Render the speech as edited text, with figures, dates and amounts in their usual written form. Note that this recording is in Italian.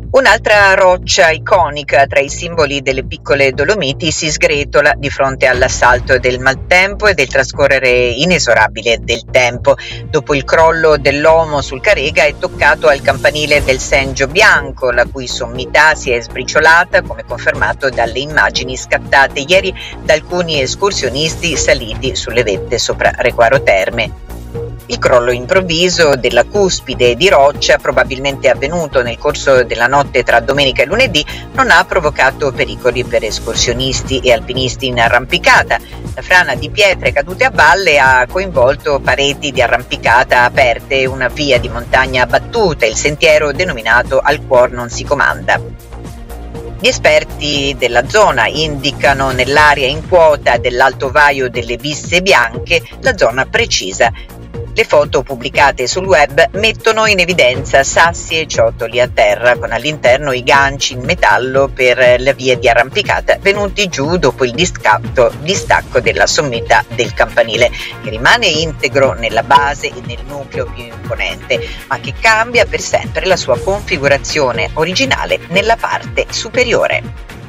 Un'altra roccia iconica tra i simboli delle piccole Dolomiti si sgretola di fronte all'assalto del maltempo e del trascorrere inesorabile del tempo. Dopo il crollo dell'Omo sul Carega è toccato al campanile del Sengio Bianco, la cui sommità si è sbriciolata, come confermato dalle immagini scattate ieri da alcuni escursionisti saliti sulle vette sopra Requaro Terme. Il crollo improvviso della cuspide di roccia, probabilmente avvenuto nel corso della notte tra domenica e lunedì, non ha provocato pericoli per escursionisti e alpinisti in arrampicata. La frana di pietre cadute a valle ha coinvolto pareti di arrampicata aperte, una via di montagna abbattuta, il sentiero denominato Al cuor non si comanda. Gli esperti della zona indicano nell'area in quota dell'Alto Vaio delle Bisse Bianche la zona precisa. Le foto pubblicate sul web mettono in evidenza sassi e ciottoli a terra, con all'interno i ganci in metallo per la via di arrampicata venuti giù dopo il distacco della sommità del campanile, che rimane integro nella base e nel nucleo più imponente, ma che cambia per sempre la sua configurazione originale nella parte superiore.